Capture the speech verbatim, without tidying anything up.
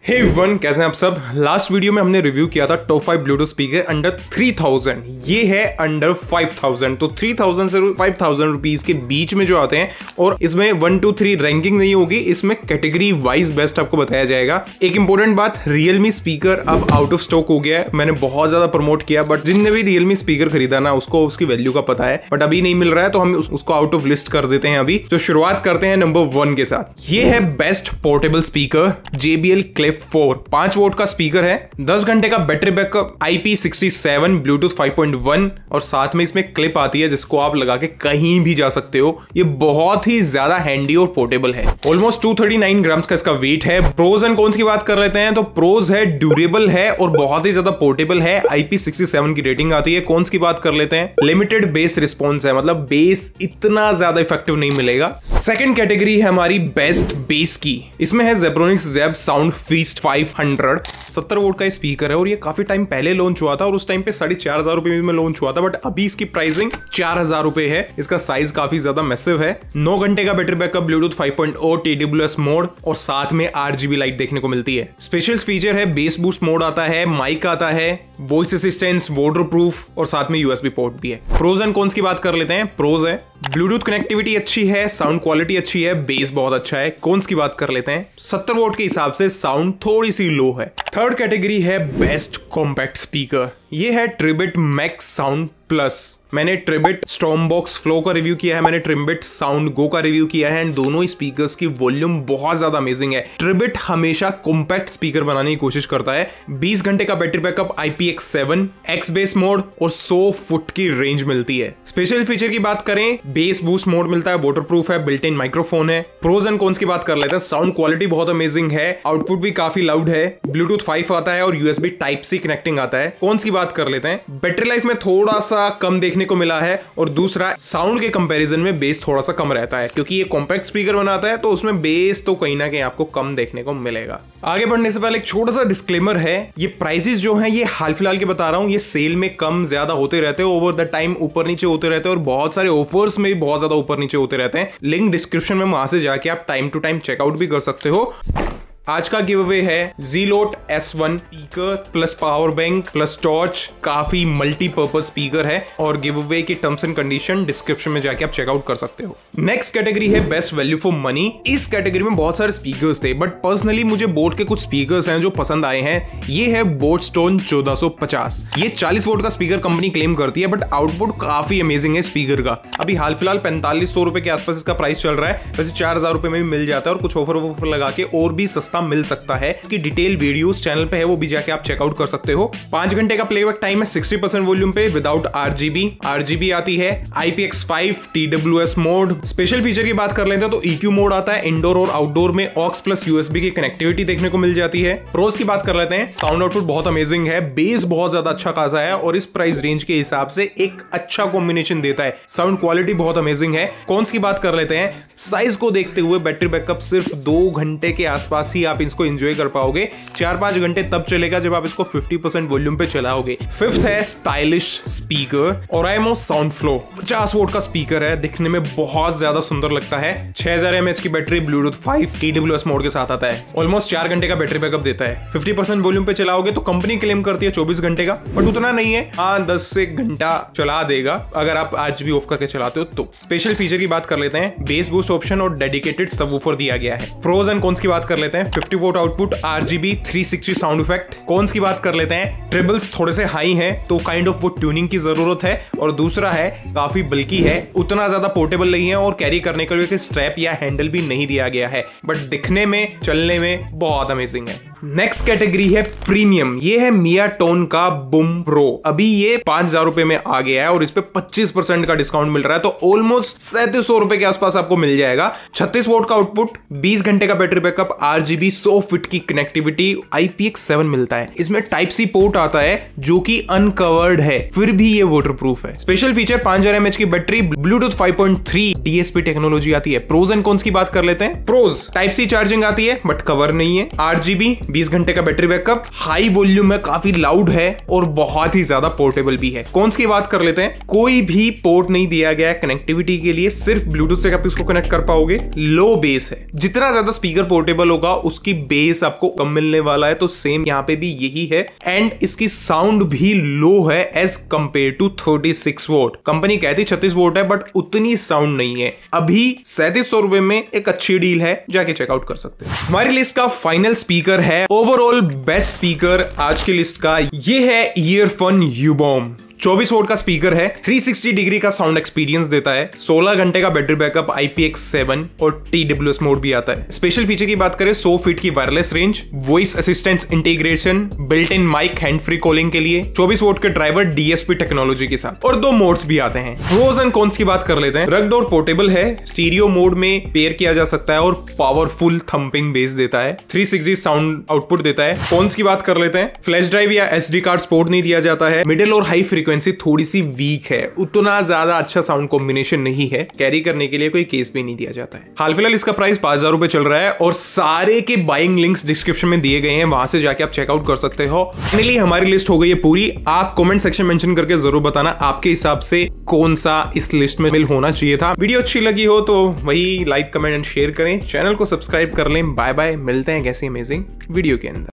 Hey everyone, कैसे हैं आप सब। लास्ट वीडियो में हमने रिव्यू किया था top five Bluetooth speaker under three thousand. ये है अंडर फाइव थाउजेंड। तो थ्री थाउजेंड से फाइव थाउजेंड रुपीस के बीच में जो आते हैं, और इसमें वन टू थ्री रैंकिंग नहीं होगी, इसमें कैटेगरी वाइज बेस्ट आपको बताया जाएगा। एक इंपॉर्टेंट बात, रियलमी स्पीकर अब आउट ऑफ स्टॉक हो गया है। मैंने बहुत ज्यादा प्रमोट किया, बट जिनने भी रियलमी स्पीकर खरीदा ना, उसको उसकी वैल्यू का पता है, बट अभी नहीं मिल रहा है, तो हम उस, उसको आउट ऑफ लिस्ट कर देते हैं अभी। तो शुरुआत करते हैं नंबर वन के साथ। ये है best portable speaker J B L clip four. पांच वोल्ट का स्पीकर है, दस घंटे का battery backup, I P sixty seven, Bluetooth five point one, और साथ में इसमें क्लिप आती है जिसको आप लगा के कहीं भी जा सकते हो। ये बहुत ही ज्यादा हैंडी और पोर्टेबल है। Almost two thirty nine grams का इसका वेट है। प्रोज एंड कॉन्स की बात कर लेते हैं, तो प्रोज है ड्यूरेबल है और बहुत ही ज्यादा पोर्टेबल है। आई पी सिक्सटी सेवन की रेटिंग आती है। कॉन्स की बात कर लेते हैं, लिमिटेड बेस रिस्पॉन्स है, मतलब बेस इतना ज्यादा इफेक्टिव नहीं मिलेगा। सेकंड कैटेगरी है हमारी बेस्ट बेस की। इसमें है Zebronics Zeb sound feast five hundred. सत्तर वोल्ट का स्पीकर है और ये काफी टाइम पहले लॉन्च हुआ था और उस टाइम पे साढ़े चार हजार रुपए में लॉन्च हुआ था, बट अभी इसकी प्राइसिंग चार हजार रुपए है। इसका साइज काफी ज्यादा मैसिव है। नौ घंटे का battery backup, Bluetooth five point O, T W S mode, और साथ में आर जी बी लाइट देखने को मिलती है। स्पेशल फीचर है, बेस बूस्ट मोड आता है, माइक आता है, वॉइस असिस्टेंस, वाटर प्रूफ, और साथ में यू एस बी पोर्ट भी है। प्रोज एंड कॉन्स की बात कर लेते हैं। प्रोज है, ब्लूटूथ कनेक्टिविटी अच्छी है, साउंड क्वालिटी अच्छी है, बेस बहुत अच्छा है। कॉन्स की बात कर लेते हैं, सत्तर वोल्ट के हिसाब से साउंड थोड़ी सी लो है। थर्ड कैटेगरी है बेस्ट कॉम्पैक्ट स्पीकर। ये है ट्रिबिट मैक्स साउंड प्लस। मैंने ट्रिबिट स्टॉर्मबॉक्स फ्लो का रिव्यू किया है, मैंने ट्रिबिट साउंड गो का रिव्यू किया है, एंड दोनों स्पीकर्स की वॉल्यूम बहुत ज्यादा अमेजिंग है। ट्रिबिट हमेशा कॉम्पैक्ट स्पीकर बनाने की कोशिश करता है। बीस घंटे का battery backup, I P X seven, X bass mode, और सौ फुट की रेंज मिलती है। स्पेशल फीचर की बात करें, बेस बूस्ट मोड मिलता है, वाटर प्रूफ है, बिल्ट इन माइक्रोफोन है। प्रोज एंड कॉन्स की बात कर लेते हैं। साउंड क्वालिटी बहुत अमेजिंग है, आउटपुट भी काफी लाउड है, ब्लूटूथ फाइव आता है और U S B type C connecting आता है। कॉन्स की बात कर लेते हैं, बैटरी लाइफ में थोड़ा सा कम देखने को मिला है, और दूसरा साउंड के कंपैरिजन में बेस थोड़ा सा कम रहता है, क्योंकि ये कॉम्पैक्ट स्पीकर बनाता है तो उसमें बेस तो कहीं ना कहीं आपको कम देखने को मिलेगा। आगे बढ़ने से पहले एक छोटा सा डिस्क्लेमर है, ये प्राइसेस जो हैं ये हाल फिलहाल के बता रहा हूं, ये सेल में कम ज्यादा होते रहते हैं, ओवर द टाइम ऊपर नीचे होते रहते हैं, और बहुत सारे ऑफर्स में भी बहुत ज्यादा ऊपर नीचे होते रहते हैं। लिंक डिस्क्रिप्शन में, वहां से जाके आप टाइम टू टाइम चेकआउट भी कर सकते हो। आज का गिव अवे है Zealot S one speaker plus power bank plus torch. काफी मल्टीपर्पज स्पीकर है, और गिव अवे की टर्म्स एंड कंडीशन डिस्क्रिप्शन में जाके आप चेकआउट कर सकते हो। नेक्स्ट कैटेगरी है बेस्ट वैल्यू फॉर मनी। इस कैटेगरी में बहुत सारे स्पीकर्स थे, बट पर्सनली मुझे बोट के कुछ स्पीकर्स हैं जो पसंद आए हैं। ये है बोट स्टोन चौदह सौ पचास। ये चालीस वोल्ट का स्पीकर कंपनी क्लेम करती है, बट आउटपुट काफी अमेजिंग है स्पीकर का। अभी हाल फिलहाल पैंतालीस सौ रुपए के आसपास इसका प्राइस चल रहा है। वैसे चार हजार रुपए में भी मिल जाता है, और कुछ ऑफर वॉफर लगा के और भी सस्ता मिल सकता है। इसकी डिटेल वीडियोस चैनल पे है, वो भी जाके आप चेकआउट कर सकते हो। पांच घंटे का प्लेबैक टाइम है, सिक्सटी परसेंट वॉल्यूम पे, विदाउट आरजीबी। आरजीबी आती है, I P X five, T W S mode. Special feature की बात कर लेते हैं तो ई क्यू मोड आता है, इंडोर और आउटडोर में aux plus U S B की कनेक्टिविटी देखने को मिल जाती है। प्रोज की बात कर लेते हैं, साउंड आउटपुट बहुत अमेजिंग है, बेस बहुत ज्यादा अच्छा खासा है, और इस प्राइस रेंज के हिसाब से एक अच्छा कॉम्बिनेशन देता है। साउंड क्वालिटी बहुत अमेजिंग है। कॉन्स की बात कर लेते हैं, साइज को देखते हुए बैटरी बैकअप सिर्फ दो घंटे के आसपास ही आप इसको एंजॉय कर पाओगे। चार पांच घंटे तब चलेगा जब आप इसको फिफ्टी परसेंट वॉल्यूम पे चलाओगे। फिफ्थ है stylish speaker, Oraimo sound flow. पचास वोल्ट का स्पीकर है, दिखने में बहुत ज्यादा सुंदर लगता है। छह हजार एम एच की battery, Bluetooth five, T W S mode के साथ आता है। ऑलमोस्ट चार घंटे का बैटरी बैकअप देता है। फिफ्टी परसेंट वॉल्यूम पे चलाओगे तो कंपनी क्लेम करती है चौबीस घंटे का, बट उतना नहीं है। हाँ, दस से घंटा चला देगा अगर आप आरजीबी ऑफ करके चलाते हो तो। स्पेशल फीचर की बात कर लेते हैं, बेस बूस्ट ऑप्शन और डेडिकेटेड सबवूफर दिया गया है। प्रोज एंड कॉन्स की बात कर लेते हैं, fifty watt output, RGB, three sixty sound effect. Cons की बात कर लेते हैं, ट्रिबल्स थोड़े से हाई हैं, तो काइंड ऑफ वो ट्यूनिंग की जरूरत है, और दूसरा है काफी बल्की है, उतना ज्यादा पोर्टेबल नहीं है, और कैरी करने के लिए स्ट्रैप या हैंडल भी नहीं दिया गया है, बट दिखने में, चलने में बहुत अमेजिंग है। नेक्स्ट कैटेगरी है प्रीमियम। ये है मिया टोन का बूम प्रो। अभी ये पांच हजार रुपए में आ गया है, और इस पे पच्चीस परसेंट का डिस्काउंट मिल रहा है, तो ऑलमोस्ट सैंतीस सौ रुपए के आसपास आपको मिल जाएगा। छत्तीस वोल्ट का आउटपुट, बीस घंटे का बैटरी बैकअप, आरजीबी, सौ फीट की connectivity, I P X seven मिलता है। इसमें टाइप सी पोर्ट आता है जो कि अनकवर्ड है, फिर भी ये वाटरप्रूफ है। स्पेशल फीचर, पांच हजार एम एच की battery, Bluetooth five point three D S P technology आती है। प्रोज एंड कॉन्स की बात कर लेते हैं। प्रोज, टाइप सी चार्जिंग आती है बट कवर नहीं है। आरजीबी, बीस घंटे का बैटरी बैकअप, हाई वॉल्यूम है, काफी लाउड है, और बहुत ही ज्यादा पोर्टेबल भी है। कॉन्स की बात कर लेते हैं, कोई भी पोर्ट नहीं दिया गया है कनेक्टिविटी के लिए, सिर्फ ब्लूटूथ से आप इसको कनेक्ट कर पाओगे। लो बेस है, जितना ज्यादा स्पीकर पोर्टेबल होगा उसकी बेस आपको कम मिलने वाला है, तो सेम यहाँ पे भी यही है। एंड इसकी साउंड भी लो है as compare to thirty six watt. Company कहती छत्तीस वोट है बट उतनी साउंड नहीं है। अभी सैंतीस सौ रुपए में एक अच्छी डील है, जाके चेकआउट कर सकते हैं। हमारी लिस्ट का फाइनल स्पीकर है, ओवरऑल बेस्ट स्पीकर आज की लिस्ट का, ये है ईयरफोन यूबॉम। चौबीस वोट का स्पीकर है, तीन सौ साठ डिग्री का साउंड एक्सपीरियंस देता है, सोलह घंटे का battery backup, I P X seven और टी डब्ल्यू एस मोड भी आता है। स्पेशल फीचर की बात करें, सौ फीट की wireless range, voice assistance integration, built in mic, hand free calling के लिए, चौबीस वोट के driver D S P technology के साथ, और दो मोड्स भी आते हैं। प्रोज एंड कॉन्स की बात कर लेते हैं। रग्ड और पोर्टेबल है, स्टीरियो मोड में पेयर किया जा सकता है और पावरफुल थंपिंग बेस देता है, तीन सौ साठ साउंड आउटपुट देता है। कॉन्स की बात कर लेते हैं, फ्लैश ड्राइव या एस डी कार्ड सपोर्ट नहीं दिया जाता है, मिडिल और हाई फ्रीक्वेंसी थोड़ी सी वीक है, उतना ज्यादा अच्छा साउंड कॉम्बिनेशन नहीं है, कैरी करने के लिए कोई केस भी नहीं दिया जाता है। हाल फिलहाल इसका प्राइस पांच हजार रुपए चल रहा है और सारे के बाइंग लिंक्स डिस्क्रिप्शन में दिए गए हैं, वहां से जाके आप चेकआउट कर सकते हो। फाइनली हमारी लिस्ट हो गई है पूरी। आप कमेंट सेक्शन मेंशन करके जरूर बताना आपके हिसाब से कौन सा इस लिस्ट में मिल होना चाहिए था। वीडियो अच्छी लगी हो तो वही लाइक कमेंट एंड शेयर करें, चैनल को सब्सक्राइब कर लें। बाय बाय, मिलते हैं कैसी अमेजिंग वीडियो के अंदर।